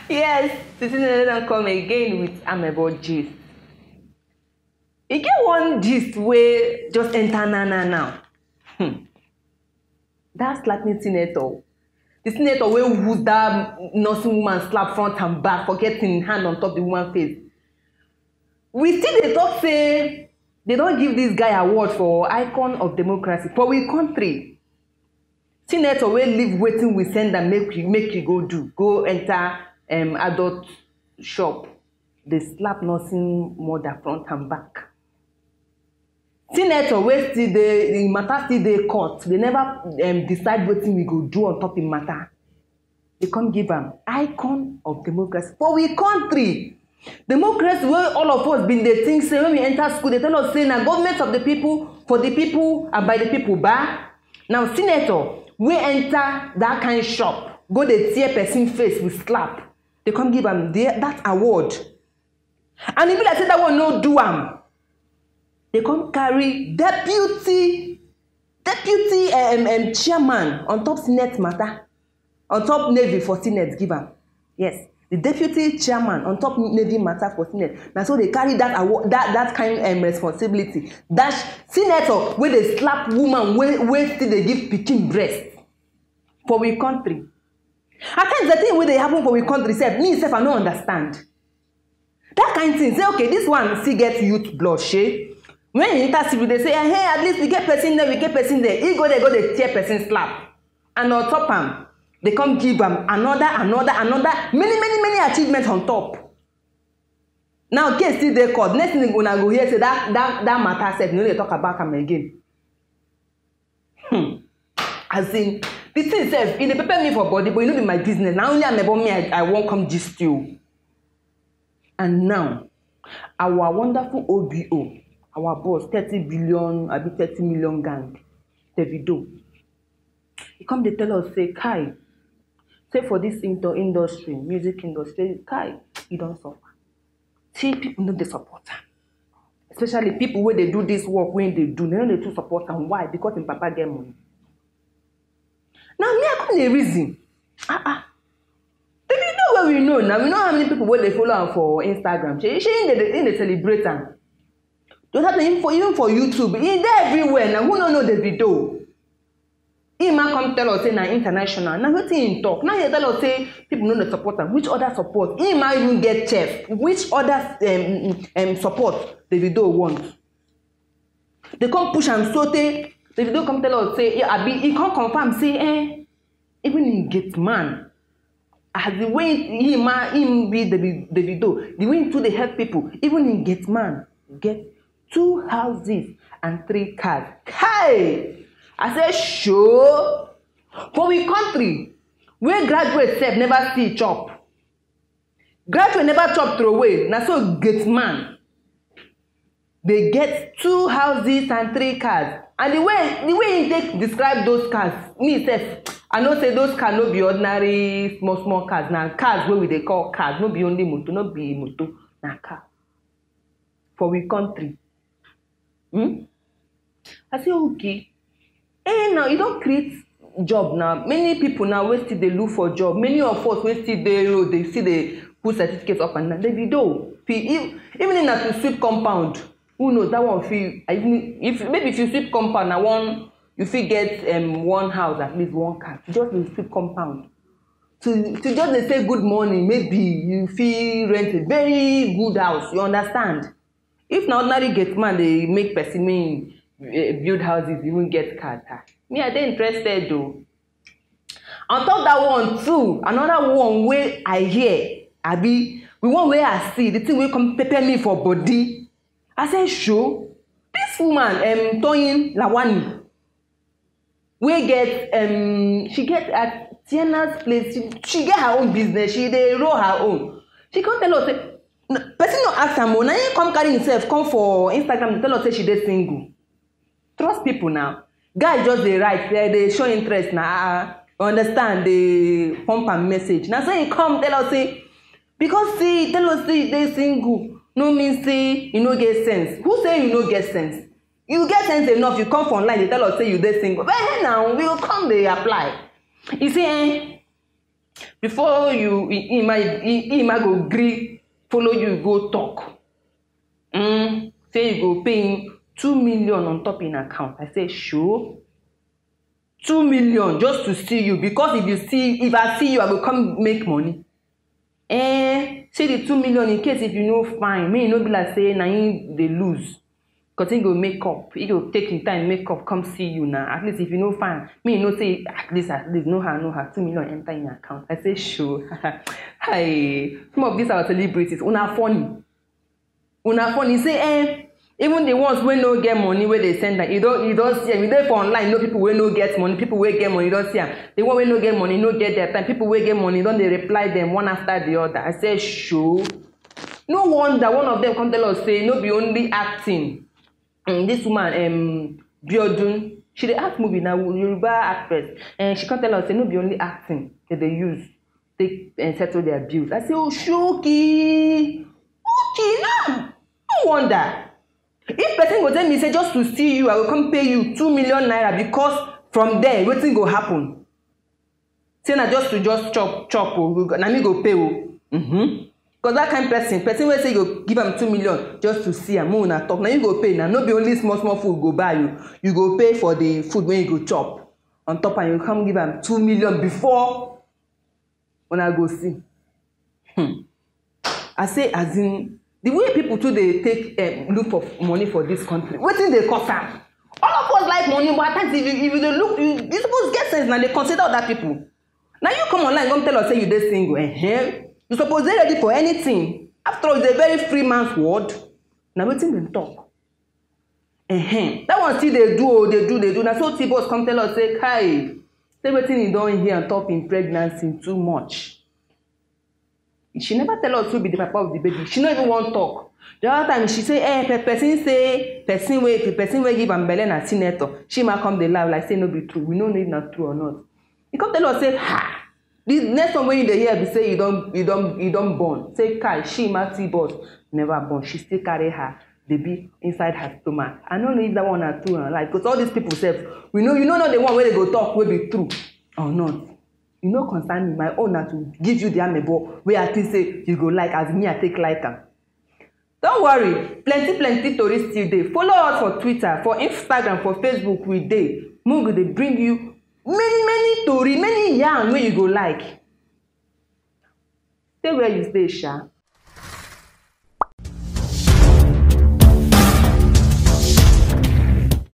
Yes, Titi don't come again with Amebo gist. You get one gist where just enter now. That slapping senator. The senator wey who that nursing woman slap front and back for getting hand on top the woman face. We still dey talk say they don't give this guy award for icon of democracy for we country. Senator wey leave wetin we send am make you go enter adult shop. They slap nursing mother front and back. Senator wey still the matter still dey court. They never decide wetin we go do on top the matter. They come give am icon of democracy for we country. Democracy wey all of us been dey think say when we enter school they tell us say na government of the people, for the people and by the people ba. Now senator wey enter that kind shop go dey tear person face with slap. They come give am that award. And e be like say that one no do am. They come carry deputy chairman on top Senate matter, on top Navy for Senate give am. Yes, the deputy chairman on top Navy matter for Senate. Now so they carry that award, that kind responsibility. That senator wey dey slap woman wey still dey give pikin breast for we country. At times the thing wey dey happen for we country sef, me sef I no understand. That kind thing say okay, this one still get youth blood shey. When you enter civil, they say, hey, at least we get person there, He go dey tear person slap. And on top am, they come give am another, many achievements on top. Now, case still dey court. Next thing una go hear say that matter said, no, they talk about am again. As in, the thing says, it dey prepare me for body, but it no be my business. Now only I won't come gist you. And now, our wonderful OBO, our boss, 30 million gang, Davido. He come they tell us, say, Kai, say for this industry, music industry, Kai, you don't suffer. See, people know they support him. Especially people where they do this work, when they do, they know they too support him. Why? Because in Papa get money. Now, me, I come the reason. Davido where we know now, we know how many people where they follow him for Instagram. She in the celebrate him. Don't have to even for YouTube. He's there everywhere. Now who don't know the video? He man come tell us say na international. Now what he talk? Now he tell us say people know the support him. Which other support? He might even get chef. Which other support the video want? They come push and so the video come tell us say yeah, he can't confirm say even in get man. As the way him be the video, the way to the help people, even in get man get 2 houses and 3 cars. Hey! I say, sure. For we country, where graduates sef never see chop. Graduate never chop throw away. Now so get man. They get 2 houses and 3 cars. And the way they describe those cars, me sef, I know say those cars no be ordinary small cars. Now cars where we they call cars, no be only motor, no be motor, na car. For we country. I say okay. Now you don't create job now. Many people now we still they look for job. Many of us we still they see they put certificates up and down. They do. Even in a sweep compound, who knows that one feel if you sweep compound now one you feel get one house at least 1 car. Just in sweep compound. To just they say good morning, maybe you feel rent a very good house. You understand? If na ordinary gate man they make person build houses, even get cars. Me, I dey interested though. On top that one too, another one where I hear, we one where I see the thing will come prepare me for body. I say, sure, this woman, Toyin Lawani, we get she get at Tiana's place. She get her own business. She dey roll her own. She come tell us say. Person no ask am now he come carry himself come for Instagram tell us say she dey single. Trust people now. Guy just dey write they show interest now. Understand they pump am message. Now say he come tell us say because see tell us say they single no mean say you no get sense. Who say you no get sense? You get sense enough. You come for online they tell us say you dey single. But hey now we will come they apply. You see before you he might go gree follow you go talk. Say you go pay him 2 million on top in account. I say sure. 2 million just to see you, because if I see you, I will come make money. Say the 2 million in case if you know fine. Me no be like say na him dey lose. Cause he go make up. He go take him time make up come see you now. At least if you know fine. Me no say at least no her 2 million enter in your account. I say sure. Hi. Some of these are celebrities. Una funny. Say even the ones wey no get money wey dey send am, you don't see am. You dey for online, know people wey no get money, people wey get money, you don't see am. The one wey no get money, no get their time. People wey get money, don dey reply them one after the other. I say sure. No wonder one of them come tell us say no be only acting. This woman, Biodun, she dey act movie now, Yoruba actress, and she come tell us say no be only acting that they use take settle their bills. I say, oh, Shuki, okay, no wonder. If person go tell me say just to see you, I will come pay you 2 million naira, because from there wetin go happen? Say na just chop na me go pay o. Because that kind person wey say you go give am 2 million just to see am, mo una talk, na you go pay. Now no be only small food go buy you go pay for the food when you go chop on top, and you come give am 2 million before una go see. I say, as in the way people too they take look for money for this country, wetin dey cause am? All of us like money, but at times if you dey look, you suppose get sense. Now they consider other people. Now you come online come tell us say you dey single. You suppose dey ready for anything. After all, it's a very free man's world. Now wetin dem talk? That one still they do. Now so T-Boss come tell us say, kai, say wetin he don hear on top in pregnancy too much. She never tell us who be the papa of the baby. She no even want talk. The other time she say, person wey give am belle na senator. She might come dey laugh like say no be true. We no know if na true or not. He come tell us say, this next one when you dey hear be say you don't born. Say kai, she ma T-Boss never born. She still carry her baby inside her stomach. I don't know if that one na true or not. Because all these people say, you know the one where they go talk will be true or not. You know concern me. My own na to give you the amebo where I think say you go like, as me I take like am. Don't worry, plenty stories still dey. Follow us for Twitter, for Instagram, for Facebook. We dey. Mungu dey bring you many story, many yarn where you go like. Stay where you stay, sha.